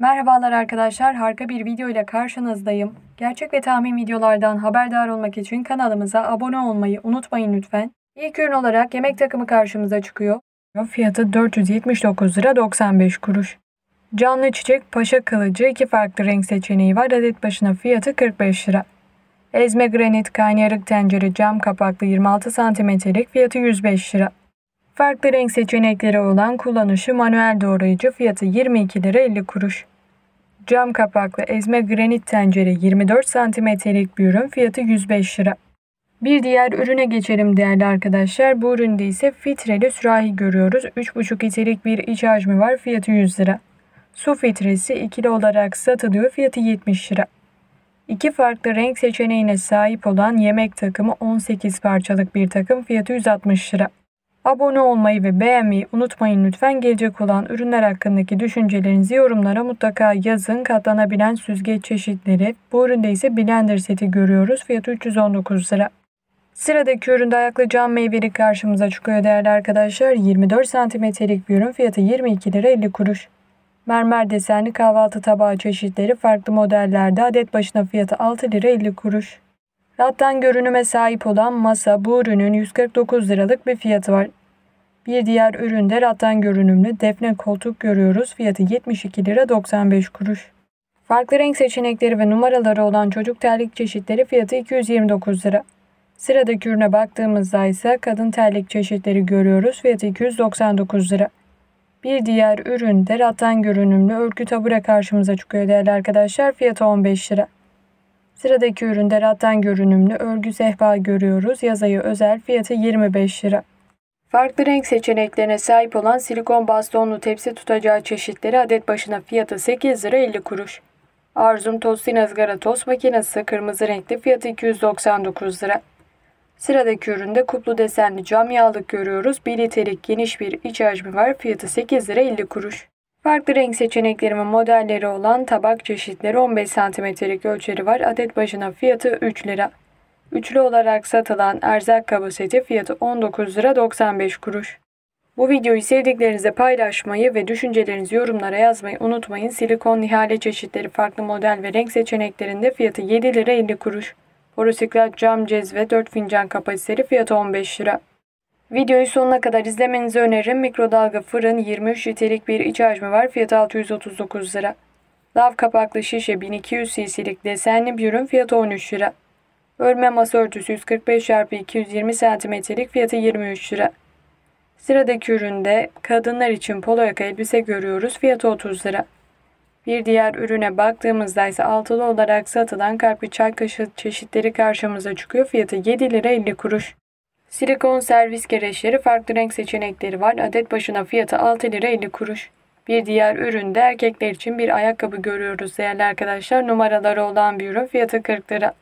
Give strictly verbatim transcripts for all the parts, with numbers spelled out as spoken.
Merhabalar arkadaşlar, harika bir video ile karşınızdayım. Gerçek ve tahmin videolardan haberdar olmak için kanalımıza abone olmayı unutmayın lütfen. İlk ürün olarak yemek takımı karşımıza çıkıyor. Fiyatı dört yüz yetmiş dokuz lira doksan beş kuruş. Canlı çiçek paşa kılıcı iki farklı renk seçeneği var. Adet başına fiyatı kırk beş lira. Ezme granit kaynarık tencere cam kapaklı yirmi altı santimetrelik fiyatı yüz beş lira. Farklı renk seçenekleri olan kullanışı manuel doğrayıcı fiyatı yirmi iki lira elli kuruş. Cam kapaklı ezme granit tencere yirmi dört santimetrelik bir ürün fiyatı yüz beş lira. Bir diğer ürüne geçelim değerli arkadaşlar. Bu üründe ise filtreli sürahi görüyoruz. üç buçuk litrelik bir iç hacmi var. Fiyatı yüz lira. Su filtresi ikili olarak satılıyor. Fiyatı yetmiş lira. İki farklı renk seçeneğine sahip olan yemek takımı on sekiz parçalık bir takım. Fiyatı yüz altmış lira. Abone olmayı ve beğenmeyi unutmayın lütfen. Gelecek olan ürünler hakkındaki düşüncelerinizi yorumlara mutlaka yazın. Katlanabilen süzgeç çeşitleri. Bu üründe ise blender seti görüyoruz. Fiyatı üç yüz on dokuz lira. Sıradaki üründe ayaklı cam meyveli karşımıza çıkıyor değerli arkadaşlar. yirmi dört santimetrelik bir ürün fiyatı yirmi iki lira elli kuruş. Mermer desenli kahvaltı tabağı çeşitleri farklı modellerde adet başına fiyatı altı lira elli kuruş. Rattan görünüme sahip olan masa bu ürünün yüz kırk dokuz liralık bir fiyatı var. Bir diğer üründe rattan görünümlü defne koltuk görüyoruz. Fiyatı yetmiş iki lira doksan beş kuruş. Farklı renk seçenekleri ve numaraları olan çocuk terlik çeşitleri fiyatı iki yüz yirmi dokuz lira. Sıradaki ürüne baktığımızda ise kadın terlik çeşitleri görüyoruz. Fiyatı iki yüz doksan dokuz lira. Bir diğer üründe rattan görünümlü örgü tabure karşımıza çıkıyor değerli arkadaşlar. Fiyatı on beş lira. Sıradaki üründe rattan görünümlü örgü sehpa görüyoruz. Yaz ayı özel fiyatı yirmi beş lira. Farklı renk seçeneklerine sahip olan silikon bastonlu tepsi tutacağı çeşitleri adet başına fiyatı sekiz lira elli kuruş. Arzum Tostin ızgara tost makinesi kırmızı renkli fiyatı iki yüz doksan dokuz lira. Sıradaki üründe kuplu desenli cam yağlık görüyoruz. bir litrelik geniş bir iç hacmi var. Fiyatı sekiz lira elli kuruş. Farklı renk seçenekleri ve modelleri olan tabak çeşitleri on beş santimetrelik ölçüleri var. Adet başına fiyatı üç lira. Üçlü olarak satılan erzak kabı seti fiyatı on dokuz lira doksan beş kuruş. Bu videoyu sevdiklerinizle paylaşmayı ve düşüncelerinizi yorumlara yazmayı unutmayın. Silikon nihale çeşitleri farklı model ve renk seçeneklerinde fiyatı yedi lira elli kuruş. Borosiklad cam cezve dört fincan kapasiteli fiyatı on beş lira. Videoyu sonuna kadar izlemenizi öneririm. Mikrodalga fırın yirmi üç litrelik bir iç hacmi var. Fiyatı altı yüz otuz dokuz lira. Lav kapaklı şişe bin iki yüz cc'lik desenli bir ürün fiyatı on üç lira. Örme masa örtüsü yüz kırk beş çarpı iki yüz yirmi santimetrelik fiyatı yirmi üç lira. Sıradaki üründe kadınlar için polo yaka elbise görüyoruz. Fiyatı otuz lira. Bir diğer ürüne baktığımızda ise altılı olarak satılan kalpli çay kaşığı çeşitleri karşımıza çıkıyor. Fiyatı yedi lira elli kuruş. Silikon servis gereçleri farklı renk seçenekleri var. Adet başına fiyatı altı lira elli kuruş. Bir diğer üründe erkekler için bir ayakkabı görüyoruz değerli arkadaşlar. Numaraları olan bir ürün fiyatı kırk lira.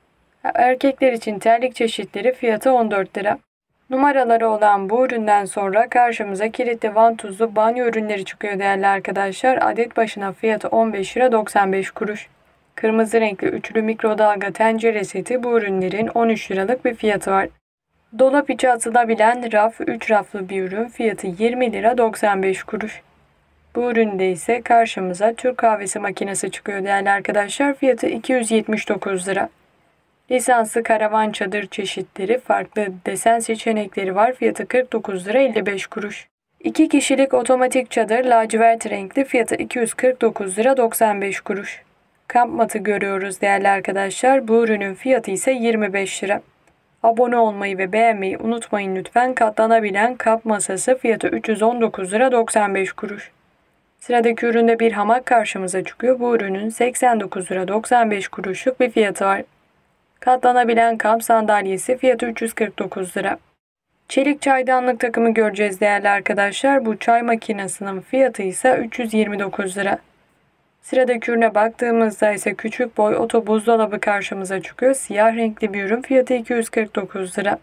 Erkekler için terlik çeşitleri fiyatı on dört lira. Numaraları olan bu üründen sonra karşımıza kilitli vantuzlu banyo ürünleri çıkıyor değerli arkadaşlar. Adet başına fiyatı on beş lira doksan beş kuruş. Kırmızı renkli üçlü mikrodalga tencere seti bu ürünlerin on üç liralık bir fiyatı var. Dolap içi atılabilen raf üç raflı bir ürün fiyatı yirmi lira doksan beş kuruş. Bu üründe ise karşımıza Türk kahvesi makinesi çıkıyor değerli arkadaşlar. Fiyatı iki yüz yetmiş dokuz lira. Lisanslı karavan çadır çeşitleri farklı desen seçenekleri var. Fiyatı kırk dokuz lira elli beş kuruş. iki kişilik otomatik çadır lacivert renkli fiyatı iki yüz kırk dokuz lira doksan beş kuruş. Kamp matı görüyoruz değerli arkadaşlar. Bu ürünün fiyatı ise yirmi beş lira. Abone olmayı ve beğenmeyi unutmayın lütfen. Katlanabilen kamp masası fiyatı üç yüz on dokuz lira doksan beş kuruş. Sıradaki üründe bir hamak karşımıza çıkıyor. Bu ürünün seksen dokuz lira doksan beş kuruşluk bir fiyatı var. Katlanabilen kamp sandalyesi fiyatı üç yüz kırk dokuz lira. Çelik çaydanlık takımı göreceğiz değerli arkadaşlar. Bu çay makinesinin fiyatı ise üç yüz yirmi dokuz lira. Sıradaki ürüne baktığımızda ise küçük boy oto buzdolabı karşımıza çıkıyor. Siyah renkli bir ürün fiyatı iki yüz kırk dokuz lira.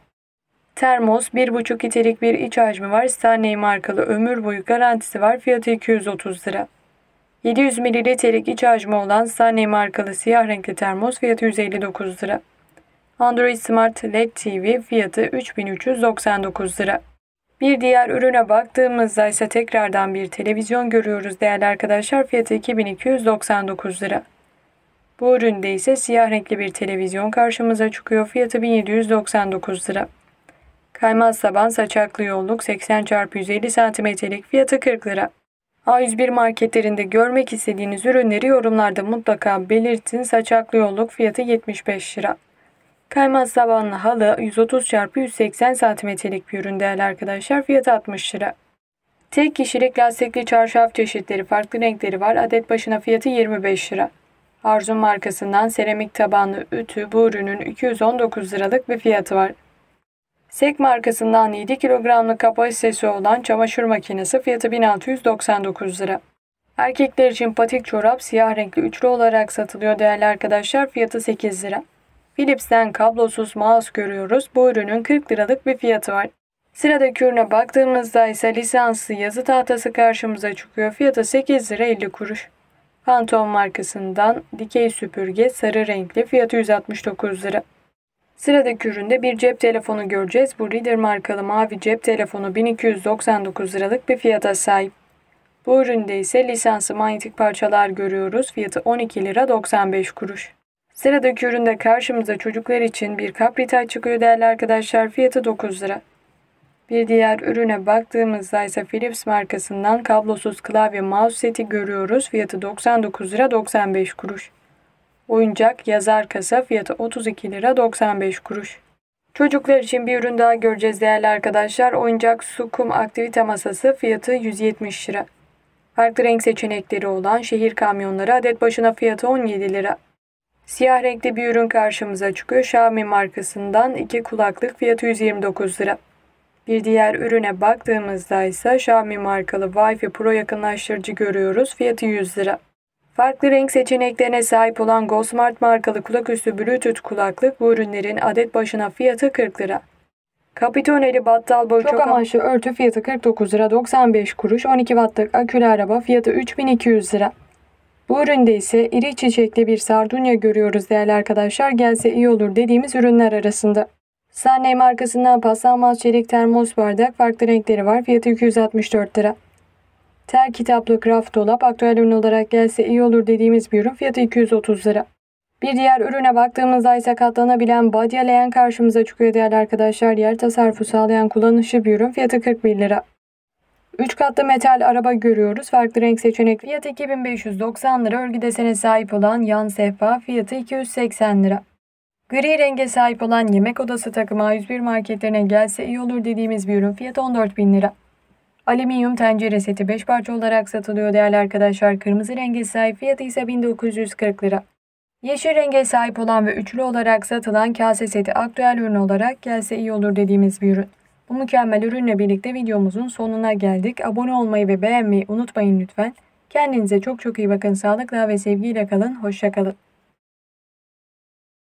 Termos bir buçuk litrelik bir iç hacmi var. Stanley markalı ömür boyu garantisi var. Fiyatı iki yüz otuz lira. yedi yüz mililitrelik iç hacmi olan Stanley markalı siyah renkli termos fiyatı yüz elli dokuz lira. Android Smart L E D T V fiyatı üç bin üç yüz doksan dokuz lira. Bir diğer ürüne baktığımızda ise tekrardan bir televizyon görüyoruz değerli arkadaşlar. Fiyatı iki bin iki yüz doksan dokuz lira. Bu üründe ise siyah renkli bir televizyon karşımıza çıkıyor. Fiyatı bin yedi yüz doksan dokuz lira. Kaymaz taban saçaklı yolluk seksen çarpı yüz elli santimetrelik, fiyatı kırk lira. A yüz bir marketlerinde görmek istediğiniz ürünleri yorumlarda mutlaka belirtin. Saçaklı yolluk fiyatı yetmiş beş lira. Kaymaz tabanlı halı yüz otuz çarpı yüz seksen santimetrelik bir ürün değerli arkadaşlar. Fiyatı altmış lira. Tek kişilik lastikli çarşaf çeşitleri, farklı renkleri var. Adet başına fiyatı yirmi beş lira. Arzum markasından seramik tabanlı ütü, bu ürünün iki yüz on dokuz liralık bir fiyatı var. Sek markasından yedi kilogramlık kapasitesi olan çamaşır makinesi, fiyatı bin altı yüz doksan dokuz lira. Erkekler için patik çorap siyah renkli üçlü olarak satılıyor değerli arkadaşlar. Fiyatı sekiz lira. Philips'ten kablosuz mouse görüyoruz. Bu ürünün kırk liralık bir fiyatı var. Sıradaki ürüne baktığımızda ise lisanslı yazı tahtası karşımıza çıkıyor. Fiyatı sekiz lira elli kuruş. Pantone markasından dikey süpürge sarı renkli, fiyatı yüz altmış dokuz lira. Sıradaki üründe bir cep telefonu göreceğiz. Bu Reader markalı mavi cep telefonu bin iki yüz doksan dokuz liralık bir fiyata sahip. Bu üründe ise lisanslı manyetik parçalar görüyoruz. Fiyatı on iki lira doksan beş kuruş. Sıradaki üründe karşımıza çocuklar için bir kapri taç çıkıyor değerli arkadaşlar. Fiyatı dokuz lira. Bir diğer ürüne baktığımızda ise Philips markasından kablosuz klavye mouse seti görüyoruz. Fiyatı doksan dokuz lira doksan beş kuruş. Oyuncak yazar kasa, fiyatı otuz iki lira doksan beş kuruş. Çocuklar için bir ürün daha göreceğiz değerli arkadaşlar. Oyuncak su kum aktivite masası, fiyatı yüz yetmiş lira. Farklı renk seçenekleri olan şehir kamyonları, adet başına fiyatı on yedi lira. Siyah renkli bir ürün karşımıza çıkıyor. Xiaomi markasından iki kulaklık, fiyatı yüz yirmi dokuz lira. Bir diğer ürüne baktığımızda ise Xiaomi markalı Wi-Fi Pro yakınlaştırıcı görüyoruz. Fiyatı yüz lira. Farklı renk seçeneklerine sahip olan GoSmart markalı kulaküstü Bluetooth kulaklık, bu ürünlerin adet başına fiyatı kırk lira. Kapitoneli battal boy çok, çok amaçlı örtü, fiyatı kırk dokuz lira doksan beş kuruş. on iki wattlık akülü araba, fiyatı üç bin iki yüz lira. Bu üründe ise iri çiçekli bir sardunya görüyoruz değerli arkadaşlar. Gelse iyi olur dediğimiz ürünler arasında. Stanley markasından paslanmaz çelik termos bardak, farklı renkleri var. Fiyatı iki yüz altmış dört lira. Tel kitaplı kraft dolap, aktüel ürün olarak gelse iyi olur dediğimiz bir ürün. Fiyatı iki yüz otuz lira. Bir diğer ürüne baktığımızda ise katlanabilen badya leğen karşımıza çıkıyor değerli arkadaşlar. Yer tasarrufu sağlayan kullanışlı bir ürün. Fiyatı kırk bir lira. üç katlı metal araba görüyoruz. Farklı renk seçenek. Fiyatı iki bin beş yüz doksan lira. Örgü desene sahip olan yan sehpa, fiyatı iki yüz seksen lira. Gri renge sahip olan yemek odası takımı A yüz bir marketlerine gelse iyi olur dediğimiz bir ürün. Fiyatı on dört bin lira. Alüminyum tencere seti beş parça olarak satılıyor değerli arkadaşlar. Kırmızı renge sahip, fiyatı ise bin dokuz yüz kırk lira. Yeşil renge sahip olan ve üçlü olarak satılan kase seti aktüel ürün olarak gelse iyi olur dediğimiz bir ürün. Bu mükemmel ürünle birlikte videomuzun sonuna geldik. Abone olmayı ve beğenmeyi unutmayın lütfen. Kendinize çok çok iyi bakın. Sağlıkla ve sevgiyle kalın. Hoşça kalın.